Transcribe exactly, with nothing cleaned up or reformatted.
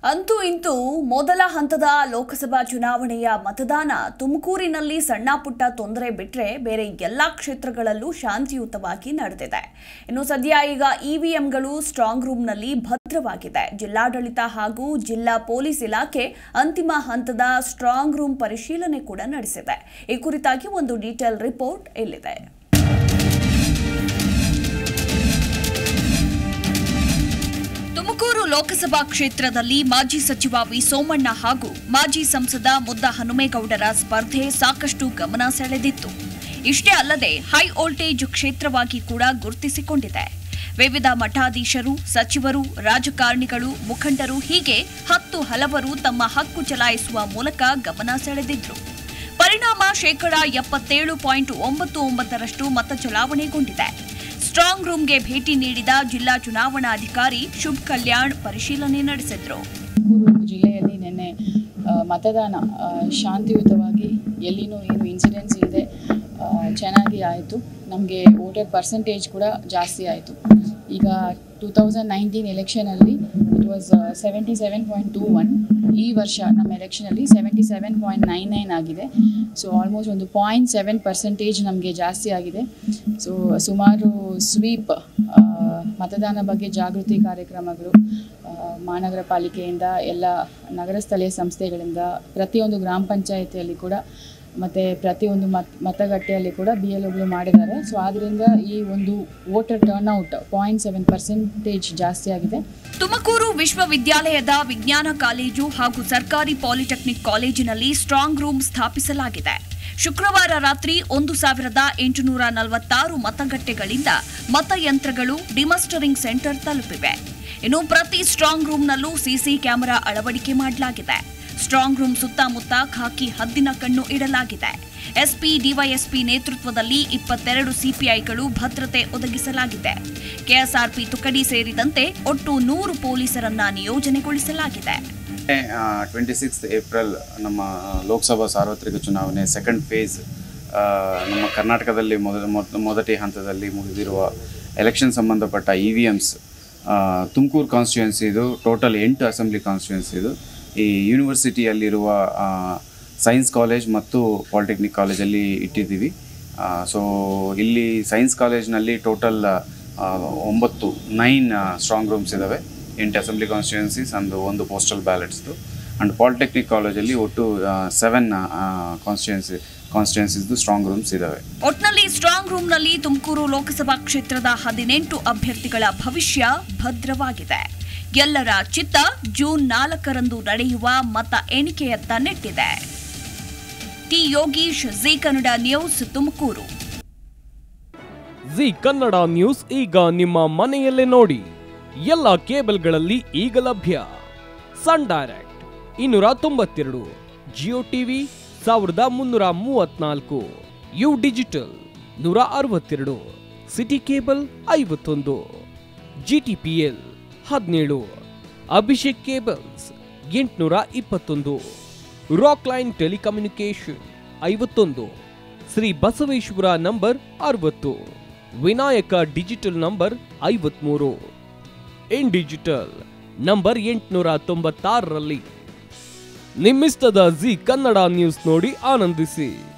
ಅಂತೂ ಇಂತೂ ಮೊದಲ ಹಂತದ ಲೋಕಸಭಾ ಚುನಾವಣೆಯ ಮತದಾನ ತುಮಕೂರಿನಲ್ಲಿ ಸಣ್ಣಪುಟ್ಟ ತೊಂದರೆ ಬಿಟ್ಟರೆ ಬೇರೆ ಎಲ್ಲಾ ಕ್ಷೇತ್ರಗಳಲ್ಲೂ ಶಾಂತಿಯುತವಾಗಿ ನಡೆದಿದೆ. ಇನ್ನು ಸದ್ಯ ಈಗ ಇವಿಎಂಗಳು ಸ್ಟ್ರಾಂಗ್ ರೂಮ್ನಲ್ಲಿ ಭದ್ರವಾಗಿದೆ. ಜಿಲ್ಲಾಡಳಿತ ಹಾಗೂ ಜಿಲ್ಲಾ ಪೊಲೀಸ್ ಇಲಾಖೆ ಅಂತಿಮ ಹಂತದ ಸ್ಟ್ರಾಂಗ್ ರೂಮ್ ಪರಿಶೀಲನೆ ಕೂಡ ನಡೆಸಿದೆ. ಈ ಕುರಿತಾಗಿ ಒಂದು ಡೀಟೇಲ್ ರಿಪೋರ್ಟ್ ಇಲ್ಲಿದೆ. ತುಮಕೂರು ಲೋಕಸಭಾ ಕ್ಷೇತ್ರದಲ್ಲಿ ಮಾಜಿ ಸಚಿವ ವಿ ಸೋಮಣ್ಣ ಹಾಗೂ ಮಾಜಿ ಸಂಸದ ಮುದ್ದ ಹನುಮೇಗೌಡರ ಸ್ಪರ್ಧೆ ಸಾಕಷ್ಟು ಗಮನ ಸೆಳೆದಿತ್ತು. ಇಷ್ಟೇ ಅಲ್ಲದೆ ಹೈ ವೋಲ್ಟೇಜ್ ಕ್ಷೇತ್ರವಾಗಿ ಕೂಡ ಗುರುತಿಸಿಕೊಂಡಿದೆ. ವಿವಿಧ ಮಠಾಧೀಶರು, ಸಚಿವರು, ರಾಜಕಾರಣಿಗಳು, ಮುಖಂಡರು ಹೀಗೆ ಹತ್ತು ಹಲವರು ತಮ್ಮ ಹಕ್ಕು ಚಲಾಯಿಸುವ ಮೂಲಕ ಗಮನ ಸೆಳೆದಿದ್ರು. ಪರಿಣಾಮ ಶೇಕಡಾ ಎಪ್ಪತ್ತೇಳು ಪಾಯಿಂಟ್ ಒಂಬತ್ತು ಒಂಬತ್ತರಷ್ಟು ಮತ ಚಲಾವಣೆಗೊಂಡಿದೆ. ಸ್ಟ್ರಾಂಗ್ ರೂಮ್ಗೆ ಭೇಟಿ ನೀಡಿದ ಜಿಲ್ಲಾ ಚುನಾವಣಾಧಿಕಾರಿ ಶುಭ್ ಕಲ್ಯಾಣ್ ಪರಿಶೀಲನೆ ನಡೆಸಿದ್ರು. ತುಮಕೂರು ಜಿಲ್ಲೆಯಲ್ಲಿ ನಿನ್ನೆ ಮತದಾನ ಶಾಂತಿಯುತವಾಗಿ ಎಲ್ಲಿನೂ ಏನು ಇನ್ಸಿಡೆನ್ಸ್ ಇಲ್ಲದೆ ಚೆನ್ನಾಗಿ ಆಯಿತು. ನಮಗೆ ವೋಟರ್ ಪರ್ಸೆಂಟೇಜ್ ಕೂಡ ಜಾಸ್ತಿ ಆಯಿತು. ಈಗ ಟೂ ತೌಸಂಡ್ ನೈನ್ಟೀನ್ ಎಲೆಕ್ಷನಲ್ಲಿ it was seventy seven point two one. ಈ ವರ್ಷ ನಮ್ಮ ಎಲೆಕ್ಷನಲ್ಲಿ seventy seven point nine nine ಆಗಿದೆ. ಸೊ ಆಲ್ಮೋಸ್ಟ್ ಒಂದು ಪಾಯಿಂಟ್ ಸೆವೆನ್ ಪರ್ಸೆಂಟೇಜ್ ನಮಗೆ ಜಾಸ್ತಿ ಆಗಿದೆ. ಸೊ ಸುಮಾರು ಸ್ವೀಪ್ ಮತದಾನ ಬಗ್ಗೆ ಜಾಗೃತಿ ಕಾರ್ಯಕ್ರಮಗಳು ಮಹಾನಗರ ಪಾಲಿಕೆಯಿಂದ, ಎಲ್ಲ ನಗರ ಸ್ಥಳೀಯ ಸಂಸ್ಥೆಗಳಿಂದ, ಪ್ರತಿಯೊಂದು ಗ್ರಾಮ ಪಂಚಾಯಿತಿಯಲ್ಲಿ ಕೂಡ ಮತ್ತು ಪ್ರತಿಯೊಂದು ಮತ ಮತಗಟ್ಟೆಯಲ್ಲಿ ಕೂಡ ಬಿ ಎಲ್ ಒಗಳು ಮಾಡಿದ್ದಾರೆ. ಸೊ ಆದ್ದರಿಂದ ಈ ಒಂದು voter turnout point seven percentage ಜಾಸ್ತಿ ಆಗಿದೆ. ತುಮಕೂರು ವಿಶ್ವವಿದ್ಯಾಲಯದ ವಿಜ್ಞಾನ ಕಾಲೇಜು ಹಾಗೂ ಸರ್ಕಾರಿ ಪಾಲಿಟೆಕ್ನಿಕ್ ಕಾಲೇಜಿನಲ್ಲಿ ಸ್ಟ್ರಾಂಗ್ ರೂಮ್ ಸ್ಥಾಪಿಸಲಾಗಿದೆ. ಶುಕ್ರವಾರ ರಾತ್ರಿ ಒಂದು ಸಾವಿರದ ಎಂಟುನೂರ ನಲವತ್ತಾರು ಮತಗಟ್ಟೆಗಳಿಂದ ಮತಯಂತ್ರಗಳು ಡಿಮಸ್ಟರಿಂಗ್ ಸೆಂಟರ್ ತಲುಪಿವೆ. ಇನ್ನು ಪ್ರತಿ ಸ್ಟ್ರಾಂಗ್ ರೂಮ್ನಲ್ಲೂ ಸಿಸಿ ಕ್ಯಾಮೆರಾ ಅಳವಡಿಕೆ ಮಾಡಲಾಗಿದೆ. ಸ್ಟ್ರಾಂಗ್ ರೂಮ್ ಸುತ್ತಮುತ್ತ ಖಾಕಿ ಹದ್ದಿನ ಕಣ್ಣು ಇಡಲಾಗಿದೆ. ಎಸ್ಪಿ, ಡಿವೈಎಸ್ಪಿ ನೇತೃತ್ವದಲ್ಲಿ ಇಪ್ಪತ್ತೆರಡು ಸಿಪಿಐಗಳು ಭದ್ರತೆ ಒದಗಿಸಲಾಗಿದೆ. ಕೆಎಸ್ಆರ್ಪಿ ತುಕಡಿ ಸೇರಿದಂತೆ ಒಟ್ಟು ನೂರು ಪೊಲೀಸರನ್ನ ನಿಯೋಜನೆಗೊಳಿಸಲಾಗಿದೆ. ಟ್ವೆಂಟಿ ಸಿಕ್ಸ್ ಏಪ್ರಿಲ್ ನಮ್ಮ ಲೋಕಸಭಾ ಸಾರ್ವತ್ರಿಕ ಚುನಾವಣೆ ಸೆಕೆಂಡ್ ಫೇಸ್ ನಮ್ಮ ಕರ್ನಾಟಕದಲ್ಲಿ ಮೊದಲ ಮೊದಟಿ ಹಂತದಲ್ಲಿ ಮುಗಿದಿರುವ ಎಲೆಕ್ಷನ್ ಸಂಬಂಧಪಟ್ಟ ಇ ವಿ ಎಮ್ಸ್ ತುಮಕೂರು ಕಾನ್ಸ್ಟಿಟ್ಯೂನ್ಸಿದು ಟೋಟಲ್ ಎಂಟು ಅಸೆಂಬ್ಲಿ ಕಾನ್ಸ್ಟಿಟ್ಯೂನ್ಸಿದು ಈ ಯೂನಿವರ್ಸಿಟಿಯಲ್ಲಿರುವ ಸೈನ್ಸ್ ಕಾಲೇಜ್ ಮತ್ತು ಪಾಲಿಟೆಕ್ನಿಕ್ ಕಾಲೇಜಲ್ಲಿ ಇಟ್ಟಿದ್ದೀವಿ. ಸೊ ಇಲ್ಲಿ ಸೈನ್ಸ್ ಕಾಲೇಜ್ನಲ್ಲಿ ಟೋಟಲ್ ಒಂಬತ್ತು ನೈನ್ ಸ್ಟ್ರಾಂಗ್ ರೂಮ್ಸ್ ಇದ್ದಾವೆ, ಎಂಟು ಅಸೆಂಬ್ಲಿ ಕಾನ್ಸ್ಟಿಟ್ಯೂನ್ಸೀಸ್ ಅಂದು ಒಂದು ಪೋಸ್ಟಲ್ ಬ್ಯಾಲೆಟ್ಸ್ದು. ಆ್ಯಂಡ್ ಪಾಲಿಟೆಕ್ನಿಕ್ ಕಾಲೇಜಲ್ಲಿ ಒಟ್ಟು ಸೆವೆನ್ ಕಾನ್ಸ್ಟಿಟ್ಯೂನ್ಸಿ ಕಾನ್ಸ್ಟಿಟ್ಯೂನ್ಸೀಸ್ದು ಸ್ಟ್ರಾಂಗ್ ರೂಮ್ಸ್ ಇದ್ದಾವೆ. ಒಟ್ನಲ್ಲಿ ಸ್ಟ್ರಾಂಗ್ ರೂಮ್ನಲ್ಲಿ ತುಮಕೂರು ಲೋಕಸಭಾ ಕ್ಷೇತ್ರದ ಹದಿನೆಂಟು ಅಭ್ಯರ್ಥಿಗಳ ಭವಿಷ್ಯ ಭದ್ರವಾಗಿದೆ. ಎಲ್ಲರ ಚಿತ್ತ ಜೂನ್ ನಾಲ್ಕರಂದು ನಡೆಯುವ ಮತ ಎಣಿಕೆಯತ್ತ ನೆಟ್ಟಿದೆ. T Yogish, Zee Kannada news, Tumakuru. Zee Kannada news ಈಗ ನಿಮ್ಮ ಮನೆಯಲ್ಲೇ ನೋಡಿ. ಎಲ್ಲ ಕೇಬಲ್ಗಳಲ್ಲಿ ಈಗ ಲಭ್ಯ. ಸನ್ ಡೈರೆಕ್ಟ್ ಇನ್ನೂರ ತೊಂಬತ್ತೆರಡು, ಜಿಯೋ ಟಿವಿ ಸಾವಿರದ ಮುನ್ನೂರ ಮೂವತ್ನಾಲ್ಕು, ಯು ಡಿಜಿಟಲ್ ನೂರ ಅರವತ್ತೆರಡು, ಸಿಟಿ ಕೇಬಲ್ ಐವತ್ತೊಂದು, ಜಿಟಿಪಿಎಲ್ ಹದಿನೇಳು, ಅಭಿಷೇಕ್ ಕೇಬಲ್ಸ್ ಎಂಟುನೂರ ಇಪ್ಪತ್ತೊಂದು, ರಾಕ್ ಲೈನ್ ಟೆಲಿಕಮ್ಯುನಿಕೇಶನ್ ಐವತ್ತೊಂದು, ಶ್ರೀ ಬಸವೇಶ್ವರ ನಂಬರ್ ಅರವತ್ತು, ವಿನಾಯಕ ಡಿಜಿಟಲ್ ನಂಬರ್ ಐವತ್ಮೂರು, ಇನ್ ಡಿಜಿಟಲ್ ನಂಬರ್ ಎಂಟುನೂರ ತೊಂಬತ್ತಾರರಲ್ಲಿ. ನಿಮ್ಮಿಸ್ತದ ಜಿ ಕನ್ನಡ ನ್ಯೂಸ್ ನೋಡಿ ಆನಂದಿಸಿ.